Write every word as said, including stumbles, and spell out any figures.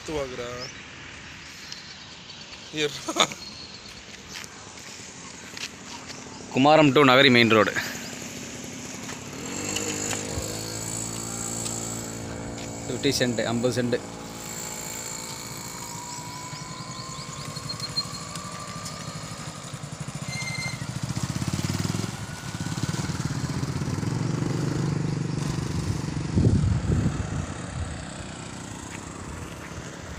பார்த்து வாங்குறா. Kumaram to Nagari main road. Fifty cent ஐம்பது சென்ட்